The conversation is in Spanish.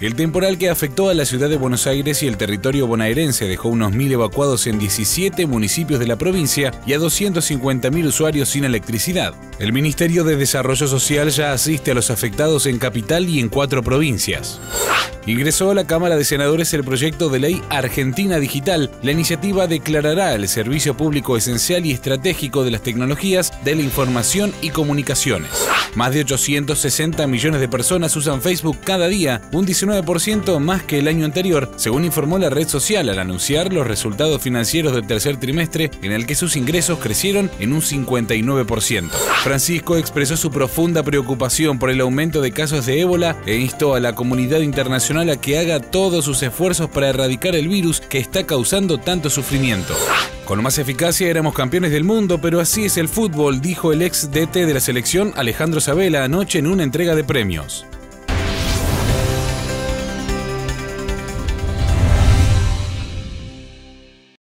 El temporal que afectó a la ciudad de Buenos Aires y el territorio bonaerense dejó unos 1000 evacuados en 17 municipios de la provincia y a 250.000 usuarios sin electricidad. El Ministerio de Desarrollo Social ya asiste a los afectados en Capital y en 4 provincias. Ingresó a la Cámara de Senadores el proyecto de ley Argentina Digital. La iniciativa declarará el servicio público esencial y estratégico de las tecnologías de la información y comunicaciones. Más de 860 millones de personas usan Facebook cada día, un 19% más que el año anterior, según informó la red social al anunciar los resultados financieros del tercer trimestre, en el que sus ingresos crecieron en un 59%. Francisco expresó su profunda preocupación por el aumento de casos de ébola e instó a la comunidad internacional a que haga todos sus esfuerzos para erradicar el virus que está causando tanto sufrimiento. Con más eficacia éramos campeones del mundo, pero así es el fútbol, dijo el ex DT de la selección Alejandro Sabela anoche en una entrega de premios.